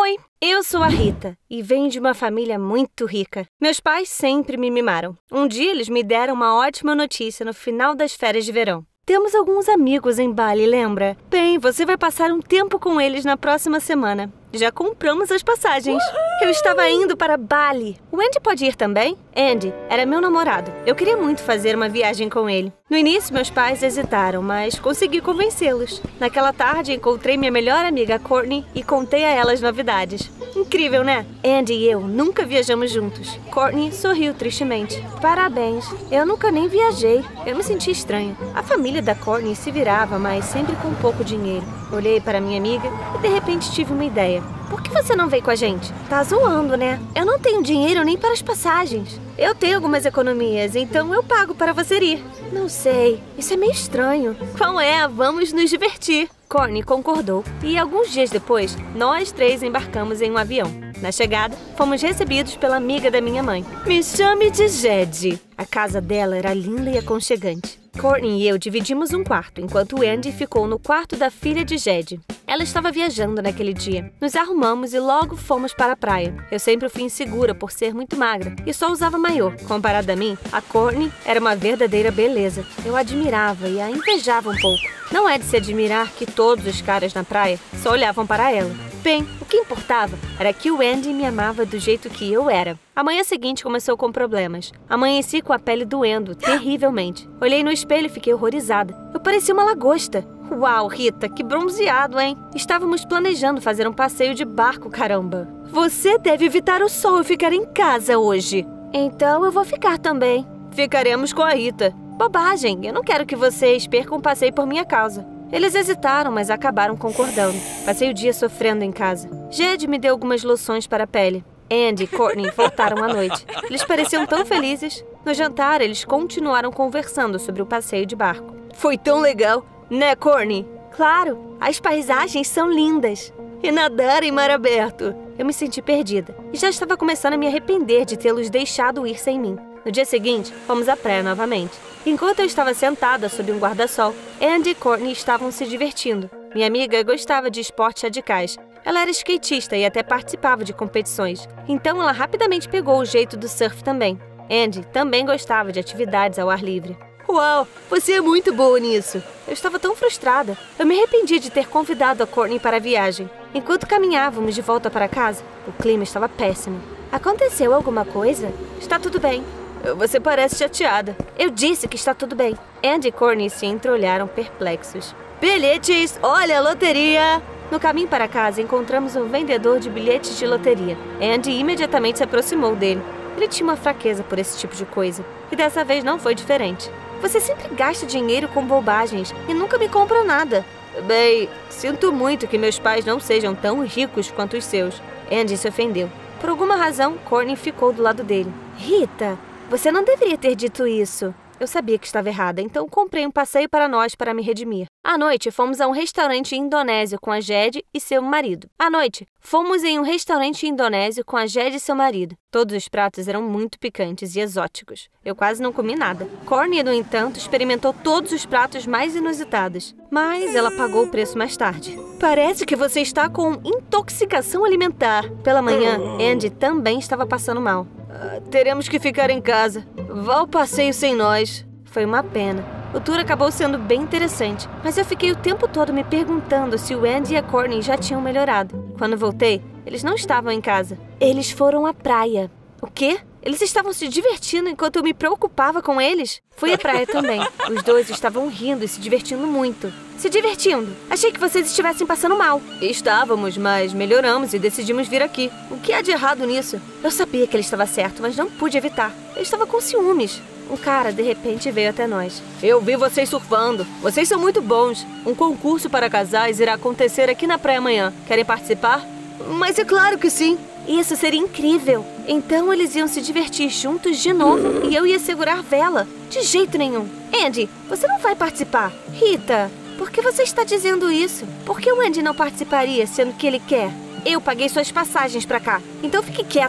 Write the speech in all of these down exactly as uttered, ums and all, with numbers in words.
Oi, eu sou a Rita e venho de uma família muito rica. Meus pais sempre me mimaram. Um dia eles me deram uma ótima notícia no final das férias de verão. Temos alguns amigos em Bali, lembra? Bem, você vai passar um tempo com eles na próxima semana. Já compramos as passagens. Eu estava indo para Bali. O Andy pode ir também? Andy era meu namorado. Eu queria muito fazer uma viagem com ele. No início, meus pais hesitaram, mas consegui convencê-los. Naquela tarde, encontrei minha melhor amiga Courtney e contei a ela as novidades. Incrível, né? Andy e eu nunca viajamos juntos. Courtney sorriu tristemente. Parabéns. Eu nunca nem viajei. Eu me senti estranha. A família da Courtney se virava, mas sempre com pouco dinheiro. Olhei para minha amiga e de repente tive uma ideia. Por que você não veio com a gente? Tá zoando, né? Eu não tenho dinheiro nem para as passagens. Eu tenho algumas economias, então eu pago para você ir. Não sei, isso é meio estranho. Qual é? Vamos nos divertir. Courtney concordou e alguns dias depois, nós três embarcamos em um avião. Na chegada, fomos recebidos pela amiga da minha mãe. Me chame de Jed. A casa dela era linda e aconchegante. Courtney e eu dividimos um quarto, enquanto Andy ficou no quarto da filha de Jed. Ela estava viajando naquele dia. Nos arrumamos e logo fomos para a praia. Eu sempre fui insegura por ser muito magra e só usava maiô. Comparada a mim, a Courtney era uma verdadeira beleza. Eu a admirava e a invejava um pouco. Não é de se admirar que todos os caras na praia só olhavam para ela. Bem, o que importava era que o Andy me amava do jeito que eu era. A manhã seguinte começou com problemas. Amanheci com a pele doendo terrivelmente. Olhei no espelho e fiquei horrorizada. Eu parecia uma lagosta. Uau, Rita, que bronzeado, hein? Estávamos planejando fazer um passeio de barco, caramba. Você deve evitar o sol e ficar em casa hoje. Então eu vou ficar também. Ficaremos com a Rita. Bobagem, eu não quero que vocês percam um passeio por minha causa. Eles hesitaram, mas acabaram concordando. Passei o dia sofrendo em casa. Jed me deu algumas loções para a pele. Andy e Courtney voltaram à noite. Eles pareciam tão felizes. No jantar, eles continuaram conversando sobre o passeio de barco. Foi tão legal, né, Courtney? Claro, as paisagens são lindas. E nadar em mar aberto. Eu me senti perdida e já estava começando a me arrepender de tê-los deixado ir sem mim. No dia seguinte, fomos à praia novamente. Enquanto eu estava sentada sob um guarda-sol, Andy e Courtney estavam se divertindo. Minha amiga gostava de esportes radicais. Ela era skatista e até participava de competições. Então ela rapidamente pegou o jeito do surf também. Andy também gostava de atividades ao ar livre. Uau, você é muito boa nisso. Eu estava tão frustrada. Eu me arrependi de ter convidado a Courtney para a viagem. Enquanto caminhávamos de volta para casa, o clima estava péssimo. Aconteceu alguma coisa? Está tudo bem. Você parece chateada. Eu disse que está tudo bem. Andy e Courtney se entreolharam perplexos. Bilhetes, olha a loteria! No caminho para casa, encontramos um vendedor de bilhetes de loteria. Andy imediatamente se aproximou dele. Ele tinha uma fraqueza por esse tipo de coisa. E dessa vez não foi diferente. Você sempre gasta dinheiro com bobagens e nunca me compra nada. Bem, sinto muito que meus pais não sejam tão ricos quanto os seus. Andy se ofendeu. Por alguma razão, Courtney ficou do lado dele. Rita, você não deveria ter dito isso. Eu sabia que estava errada, então comprei um passeio para nós para me redimir. À noite, fomos a um restaurante indonésio com a Jed e seu marido. À noite, fomos em um restaurante indonésio com a Jed e seu marido. Todos os pratos eram muito picantes e exóticos. Eu quase não comi nada. Courtney, no entanto, experimentou todos os pratos mais inusitados. Mas ela pagou o preço mais tarde. Parece que você está com intoxicação alimentar. Pela manhã, Andy também estava passando mal. Uh, teremos que ficar em casa. Vá ao passeio sem nós. Foi uma pena. O tour acabou sendo bem interessante, mas eu fiquei o tempo todo me perguntando se o Andy e a Courtney já tinham melhorado. Quando voltei, eles não estavam em casa. Eles foram à praia. O quê? Eles estavam se divertindo enquanto eu me preocupava com eles? Fui à praia também. Os dois estavam rindo e se divertindo muito. Se divertindo? Achei que vocês estivessem passando mal. Estávamos, mas melhoramos e decidimos vir aqui. O que há de errado nisso? Eu sabia que ele estava certo, mas não pude evitar. Eu estava com ciúmes. Um cara, de repente, veio até nós. Eu vi vocês surfando. Vocês são muito bons. Um concurso para casais irá acontecer aqui na praia amanhã. Querem participar? Mas é claro que sim. Isso seria incrível. Então eles iam se divertir juntos de novo e eu ia segurar vela. De jeito nenhum. Andy, você não vai participar. Rita, por que você está dizendo isso? Por que o Andy não participaria, sendo que ele quer? Eu paguei suas passagens pra cá, então fique quieta.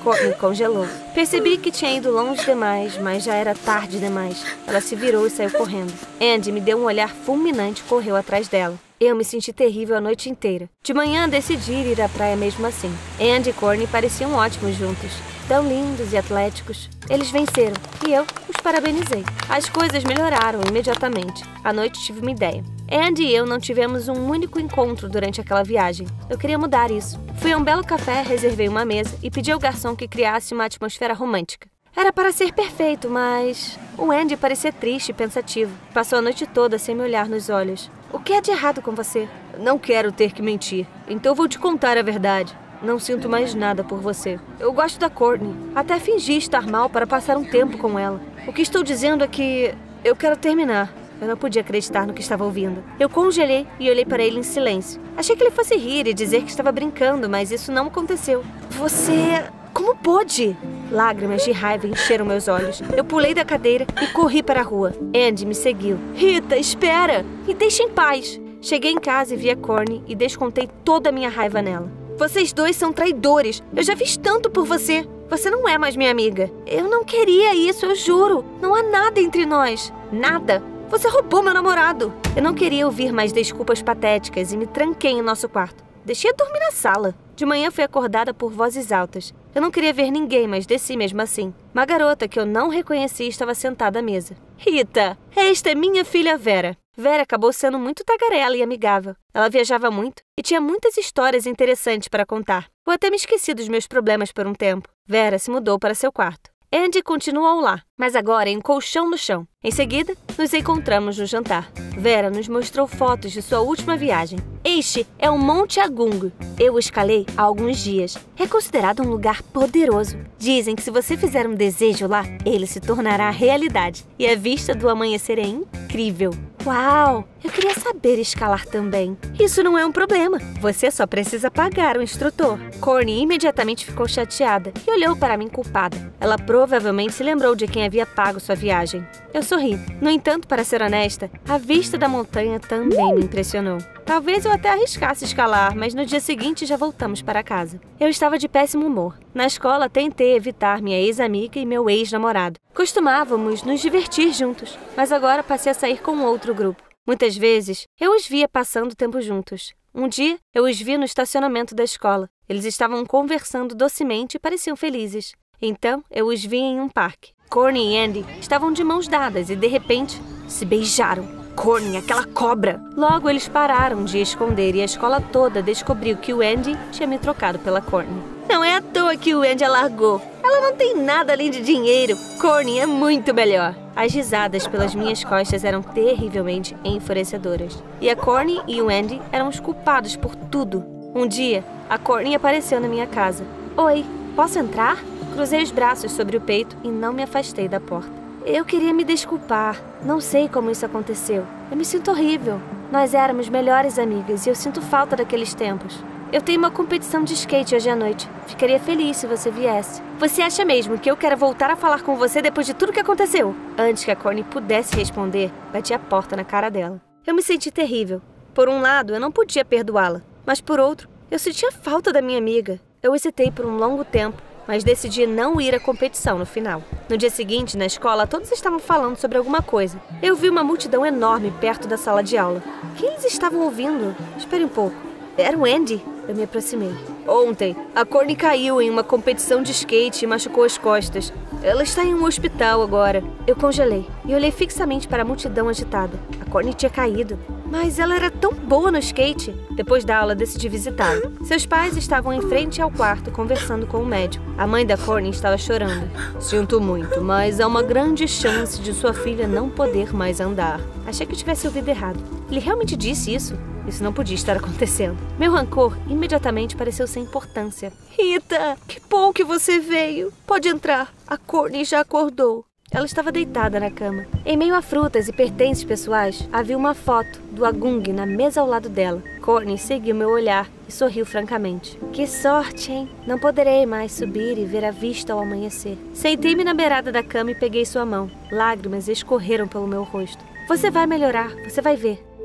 Courtney congelou. Percebi que tinha ido longe demais, mas já era tarde demais. Ela se virou e saiu correndo. Andy me deu um olhar fulminante e correu atrás dela. Eu me senti terrível a noite inteira. De manhã, decidi ir à praia mesmo assim. Andy e Courtney pareciam ótimos juntos. Tão lindos e atléticos. Eles venceram e eu os parabenizei. As coisas melhoraram imediatamente. À noite tive uma ideia. Andy e eu não tivemos um único encontro durante aquela viagem. Eu queria mudar isso. Fui a um belo café, reservei uma mesa e pedi ao garçom que criasse uma atmosfera romântica. Era para ser perfeito, mas... o Andy parecia triste e pensativo. Passou a noite toda sem me olhar nos olhos. O que é de errado com você? Não quero ter que mentir, então vou te contar a verdade. Não sinto mais nada por você. Eu gosto da Courtney. Até fingi estar mal para passar um tempo com ela. O que estou dizendo é que eu quero terminar. Eu não podia acreditar no que estava ouvindo. Eu congelei e olhei para ele em silêncio. Achei que ele fosse rir e dizer que estava brincando, mas isso não aconteceu. Você... como pôde? Lágrimas de raiva encheram meus olhos. Eu pulei da cadeira e corri para a rua. Andy me seguiu. Rita, espera! Me deixe em paz! Cheguei em casa e vi a Courtney e descontei toda a minha raiva nela. Vocês dois são traidores. Eu já fiz tanto por você. Você não é mais minha amiga. Eu não queria isso, eu juro. Não há nada entre nós. Nada. Você roubou meu namorado. Eu não queria ouvir mais desculpas patéticas e me tranquei em nosso quarto. Deixei-a dormir na sala. De manhã fui acordada por vozes altas. Eu não queria ver ninguém, mas desci mesmo assim. Uma garota que eu não reconheci estava sentada à mesa. Rita, esta é minha filha Vera. Vera acabou sendo muito tagarela e amigável. Ela viajava muito e tinha muitas histórias interessantes para contar. Eu até me esqueci dos meus problemas por um tempo. Vera se mudou para seu quarto. Andy continuou lá, mas agora em um colchão no chão. Em seguida, nos encontramos no jantar. Vera nos mostrou fotos de sua última viagem. Este é o Monte Agung. Eu o escalei há alguns dias. É considerado um lugar poderoso. Dizem que se você fizer um desejo lá, ele se tornará realidade. E a vista do amanhecer é incrível. Uau! Eu queria saber escalar também. Isso não é um problema. Você só precisa pagar o instrutor. Courtney imediatamente ficou chateada e olhou para mim culpada. Ela provavelmente se lembrou de quem havia pago sua viagem. Eu sorri. No entanto, para ser honesta, a vista da montanha também me impressionou. Talvez eu até arriscasse escalar, mas no dia seguinte já voltamos para casa. Eu estava de péssimo humor. Na escola, tentei evitar minha ex-amiga e meu ex-namorado. Costumávamos nos divertir juntos, mas agora passei a sair com outro grupo. Muitas vezes, eu os via passando tempo juntos. Um dia, eu os vi no estacionamento da escola. Eles estavam conversando docemente e pareciam felizes. Então, eu os vi em um parque. Courtney e Andy estavam de mãos dadas e, de repente, se beijaram. Courtney, aquela cobra! Logo, eles pararam de esconder e a escola toda descobriu que o Andy tinha me trocado pela Courtney. Não é à toa que o Andy a largou. Ela não tem nada além de dinheiro. Courtney é muito melhor. As risadas pelas minhas costas eram terrivelmente enfurecedoras. E a Courtney e o Andy eram os culpados por tudo. Um dia, a Courtney apareceu na minha casa. Oi, posso entrar? Cruzei os braços sobre o peito e não me afastei da porta. Eu queria me desculpar. Não sei como isso aconteceu. Eu me sinto horrível. Nós éramos melhores amigas e eu sinto falta daqueles tempos. Eu tenho uma competição de skate hoje à noite. Ficaria feliz se você viesse. Você acha mesmo que eu quero voltar a falar com você depois de tudo que aconteceu? Antes que a Courtney pudesse responder, bati a porta na cara dela. Eu me senti terrível. Por um lado, eu não podia perdoá-la. Mas por outro, eu sentia falta da minha amiga. Eu hesitei por um longo tempo, mas decidi não ir à competição no final. No dia seguinte, na escola, todos estavam falando sobre alguma coisa. Eu vi uma multidão enorme perto da sala de aula. O que eles estavam ouvindo? Espere um pouco. Era o Andy? Eu me aproximei. Ontem, a Courtney caiu em uma competição de skate e machucou as costas. Ela está em um hospital agora. Eu congelei e olhei fixamente para a multidão agitada. A Courtney tinha caído. Mas ela era tão boa no skate. Depois da aula, decidi visitá-la. Seus pais estavam em frente ao quarto conversando com o médico. A mãe da Courtney estava chorando. Sinto muito, mas há uma grande chance de sua filha não poder mais andar. Achei que eu tivesse ouvido errado. Ele realmente disse isso? Isso não podia estar acontecendo. Meu rancor imediatamente pareceu sem importância. Rita, que bom que você veio. Pode entrar. A Courtney já acordou. Ela estava deitada na cama. Em meio a frutas e pertences pessoais, havia uma foto do Agung na mesa ao lado dela. Courtney seguiu meu olhar e sorriu francamente. Que sorte, hein? Não poderei mais subir e ver a vista ao amanhecer. Sentei-me na beirada da cama e peguei sua mão. Lágrimas escorreram pelo meu rosto. Você vai melhorar, você vai ver.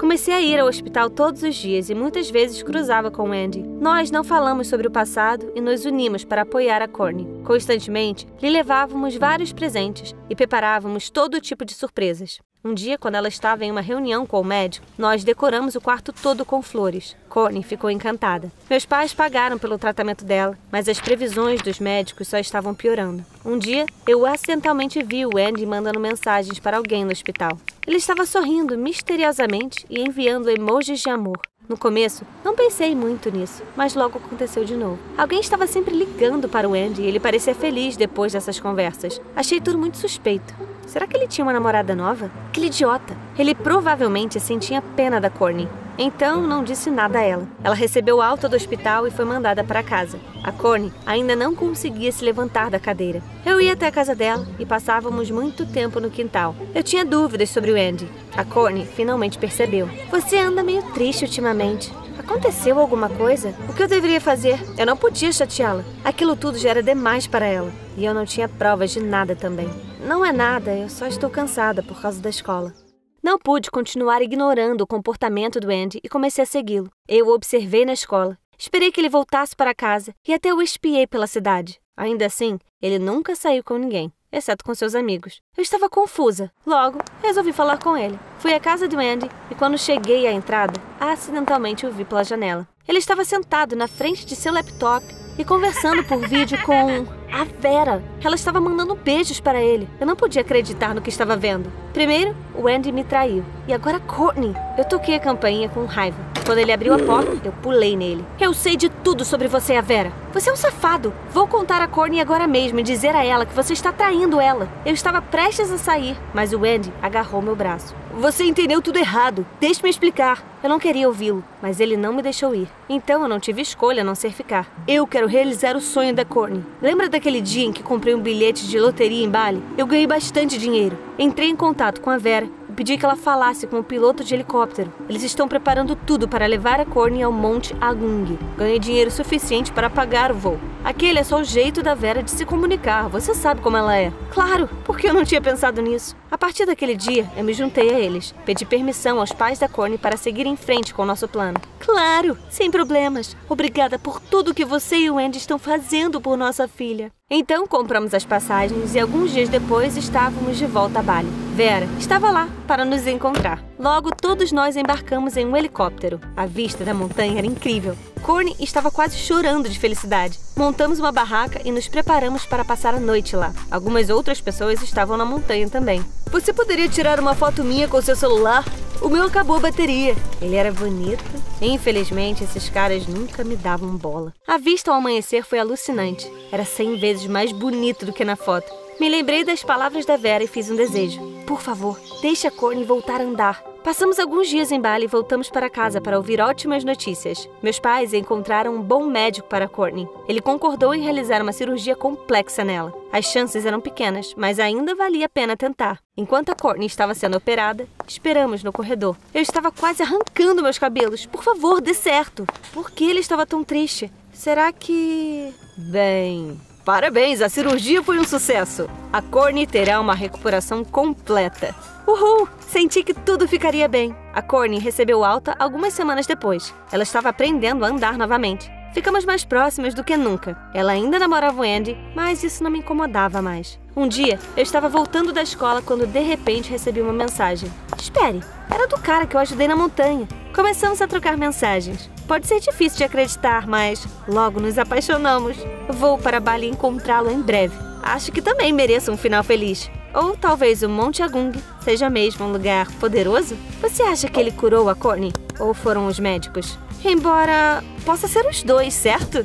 Comecei a ir ao hospital todos os dias e muitas vezes cruzava com o Andy. Nós não falamos sobre o passado e nos unimos para apoiar a Courtney. Constantemente, lhe levávamos vários presentes e preparávamos todo tipo de surpresas. Um dia, quando ela estava em uma reunião com o médico, nós decoramos o quarto todo com flores. Courtney ficou encantada. Meus pais pagaram pelo tratamento dela, mas as previsões dos médicos só estavam piorando. Um dia, eu acidentalmente vi o Andy mandando mensagens para alguém no hospital. Ele estava sorrindo misteriosamente e enviando emojis de amor. No começo, não pensei muito nisso, mas logo aconteceu de novo. Alguém estava sempre ligando para o Andy e ele parecia feliz depois dessas conversas. Achei tudo muito suspeito. Será que ele tinha uma namorada nova? Aquele idiota! Ele provavelmente sentia pena da Courtney. Então, não disse nada a ela. Ela recebeu alta do hospital e foi mandada para casa. A Courtney ainda não conseguia se levantar da cadeira. Eu ia até a casa dela e passávamos muito tempo no quintal. Eu tinha dúvidas sobre o Andy. A Courtney finalmente percebeu. Você anda meio triste ultimamente. Aconteceu alguma coisa? O que eu deveria fazer? Eu não podia chateá-la. Aquilo tudo já era demais para ela. E eu não tinha provas de nada também. Não é nada, eu só estou cansada por causa da escola. Não pude continuar ignorando o comportamento do Andy e comecei a segui-lo. Eu o observei na escola. Esperei que ele voltasse para casa e até o espiei pela cidade. Ainda assim, ele nunca saiu com ninguém, exceto com seus amigos. Eu estava confusa. Logo, resolvi falar com ele. Fui à casa do Andy e quando cheguei à entrada, acidentalmente o vi pela janela. Ele estava sentado na frente de seu laptop e conversando por vídeo com a Vera. Ela estava mandando beijos para ele. Eu não podia acreditar no que estava vendo. Primeiro, o Andy me traiu. E agora Courtney. Eu toquei a campainha com raiva. Quando ele abriu a porta, eu pulei nele. Eu sei de tudo sobre você, a Vera. Você é um safado. Vou contar a Courtney agora mesmo e dizer a ela que você está traindo ela. Eu estava prestes a sair, mas o Andy agarrou meu braço. Você entendeu tudo errado. Deixe-me explicar. Eu não queria ouvi-lo, mas ele não me deixou ir. Então eu não tive escolha a não ser ficar. Eu quero realizar o sonho da Courtney. Lembra daquele dia em que comprei um bilhete de loteria em Bali? Eu ganhei bastante dinheiro. Entrei em contato com a Vera e pedi que ela falasse com o piloto de helicóptero. Eles estão preparando tudo para levar a Courtney ao Monte Agung. Ganhei dinheiro suficiente para pagar o voo. Aquele é só o jeito da Vera de se comunicar. Você sabe como ela é. Claro, porque eu não tinha pensado nisso. A partir daquele dia, eu me juntei a eles. Pedi permissão aos pais da Courtney para seguir em frente com o nosso plano. Claro, sem problemas. Obrigada por tudo que você e o Andy estão fazendo por nossa filha. Então, compramos as passagens e alguns dias depois estávamos de volta a Bali. Vera estava lá para nos encontrar. Logo, todos nós embarcamos em um helicóptero. A vista da montanha era incrível. Courtney estava quase chorando de felicidade. Montamos uma barraca e nos preparamos para passar a noite lá. Algumas outras pessoas estavam na montanha também. Você poderia tirar uma foto minha com seu celular? O meu acabou a bateria. Ele era bonito. Infelizmente, esses caras nunca me davam bola. A vista ao amanhecer foi alucinante. Era cem vezes mais bonito do que na foto. Me lembrei das palavras da Vera e fiz um desejo. Por favor, deixe a Courtney voltar a andar. Passamos alguns dias em Bali e voltamos para casa para ouvir ótimas notícias. Meus pais encontraram um bom médico para Courtney. Ele concordou em realizar uma cirurgia complexa nela. As chances eram pequenas, mas ainda valia a pena tentar. Enquanto a Courtney estava sendo operada, esperamos no corredor. Eu estava quase arrancando meus cabelos. Por favor, dê certo. Por que ele estava tão triste? Será que... Bem... Parabéns, a cirurgia foi um sucesso. A Courtney terá uma recuperação completa. Uhul! Senti que tudo ficaria bem. A Courtney recebeu alta algumas semanas depois. Ela estava aprendendo a andar novamente. Ficamos mais próximas do que nunca. Ela ainda namorava o Andy, mas isso não me incomodava mais. Um dia, eu estava voltando da escola quando de repente recebi uma mensagem. Espere, era do cara que eu ajudei na montanha. Começamos a trocar mensagens. Pode ser difícil de acreditar, mas logo nos apaixonamos. Vou para Bali encontrá-lo em breve. Acho que também mereço um final feliz. Ou talvez o Monte Agung seja mesmo um lugar poderoso? Você acha que ele curou a Courtney? Ou foram os médicos? Embora possa ser os dois, certo?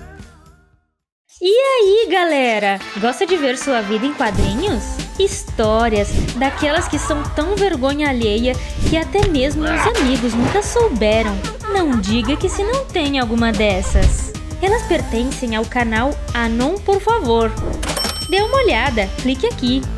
E aí, galera? Gosta de ver sua vida em quadrinhos? Histórias daquelas que são tão vergonha alheia que até mesmo os amigos nunca souberam. Não diga que se não tem alguma dessas. Elas pertencem ao canal Anon, por favor. Dê uma olhada, clique aqui.